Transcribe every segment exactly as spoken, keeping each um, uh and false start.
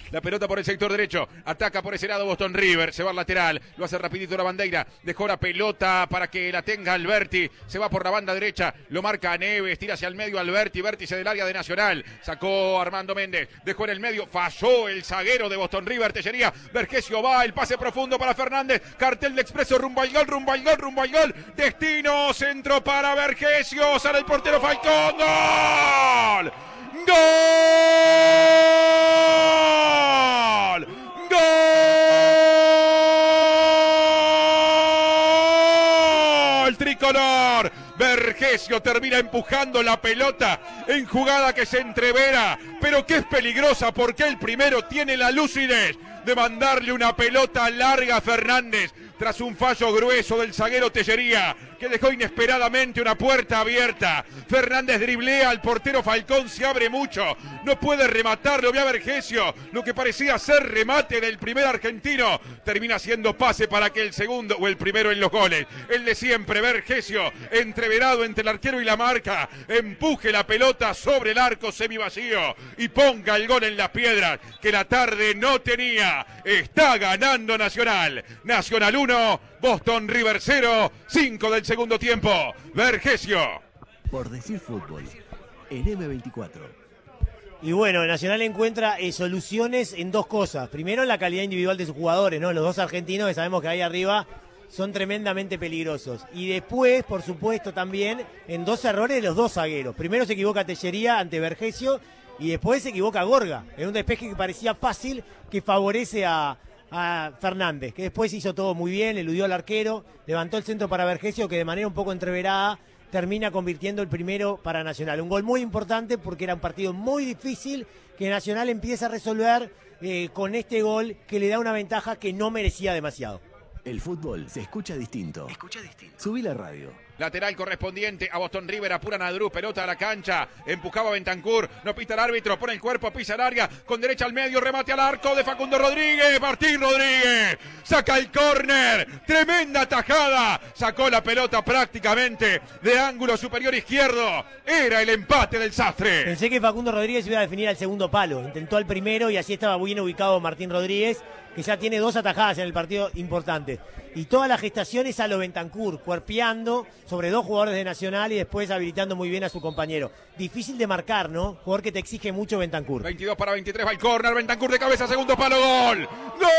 La pelota por el sector derecho. Ataca por ese lado Boston River. Se va al lateral. Lo hace rapidito la Bandeira. Dejó la pelota para que la tenga Alberti. Se va por la banda derecha. Lo marca a Neves. Tira hacia el medio Alberti. Vértice del área de Nacional. Sacó Armando Méndez. Dejó en el medio. Falló el zaguero de Boston River. Tellería. Vergesio va. El pase profundo para Fernández. Cartel de Expreso. Rumbo al gol. Rumbo al gol. Rumbo al gol. Destino. Centro para Vergesio. Sale el portero Falcón. ¡Gol! ¡Gol! ¡Gol! Tricolor. Vergesio termina empujando la pelota en jugada que se entrevera, pero que es peligrosa porque el primero tiene la lucidez de mandarle una pelota larga a Fernández tras un fallo grueso del zaguero Tellería, que dejó inesperadamente una puerta abierta. Fernández driblea al portero Falcón, se abre mucho, no puede rematarlo, ve a Vergesio, lo que parecía ser remate del primer argentino, termina siendo pase para que el segundo, o el primero en los goles, el de siempre, Vergesio, entreverado entre el arquero y la marca, empuje la pelota sobre el arco semivacío y ponga el gol en las piedras, que la tarde no tenía. Está ganando Nacional. Nacional uno, Boston River cero, cinco del segundo tiempo. Vergesio. Por decir fútbol, en eme veinticuatro. Y bueno, Nacional encuentra eh, soluciones en dos cosas. Primero, la calidad individual de sus jugadores, ¿no? Los dos argentinos que sabemos que ahí arriba son tremendamente peligrosos. Y después, por supuesto, también en dos errores de los dos zagueros. Primero se equivoca Tellería ante Vergesio y después se equivoca Gorga en un despeje que parecía fácil, que favorece a, a Fernández, que después hizo todo muy bien, eludió al arquero, levantó el centro para Vergesio, que de manera un poco entreverada termina convirtiendo el primero para Nacional. Un gol muy importante porque era un partido muy difícil que Nacional empieza a resolver eh, con este gol que le da una ventaja que no merecía demasiado. El fútbol se escucha distinto. Escucha distinto. Subí la radio. Lateral correspondiente a Boston River, apuran a Druz, pelota a la cancha, empujaba a Bentancur, no pita el árbitro, pone el cuerpo, pisa el área, con derecha al medio, remate al arco de Facundo Rodríguez, Martín Rodríguez, saca el córner, tremenda tajada, sacó la pelota prácticamente de ángulo superior izquierdo, era el empate del Sastre. Pensé que Facundo Rodríguez iba a definir al segundo palo, intentó al primero y así estaba bien ubicado Martín Rodríguez, que ya tiene dos atajadas en el partido importante. Y toda la gestación es a lo Bentancur, cuerpeando sobre dos jugadores de Nacional y después habilitando muy bien a su compañero. Difícil de marcar, ¿no? Jugador que te exige mucho Bentancur. veintidós para veintitrés va el córner, Bentancur de cabeza, segundo palo, gol. ¡Gol!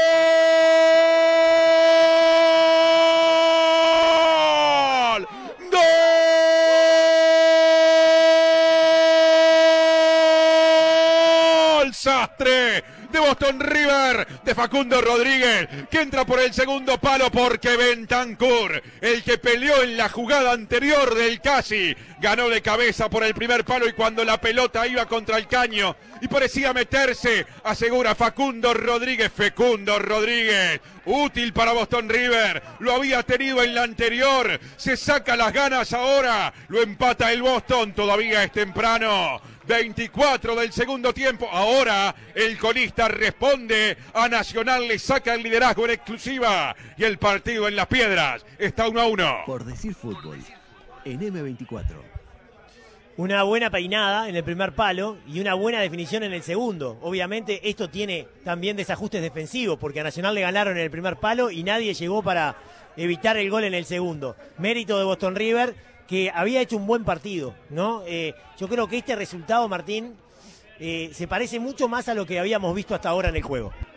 ¡Gol! Sastre de Boston River, de Facundo Rodríguez, que entra por el segundo palo porque Bentancur, el que peleó en la jugada anterior del Casi, ganó de cabeza por el primer palo y cuando la pelota iba contra el caño y parecía meterse, asegura Facundo Rodríguez, Fecundo Rodríguez, útil para Boston River, lo había tenido en la anterior, se saca las ganas ahora, lo empata el Boston, todavía es temprano. veinticuatro del segundo tiempo, ahora el colista responde a Nacional, le saca el liderazgo en exclusiva y el partido en las piedras está uno a uno. Por decir fútbol, en eme veinticuatro. Una buena peinada en el primer palo y una buena definición en el segundo. Obviamente esto tiene también desajustes defensivos porque a Nacional le ganaron en el primer palo y nadie llegó para evitar el gol en el segundo. Mérito de Boston River, que había hecho un buen partido, ¿no? Eh, yo creo que este resultado, Martín, eh, se parece mucho más a lo que habíamos visto hasta ahora en el juego.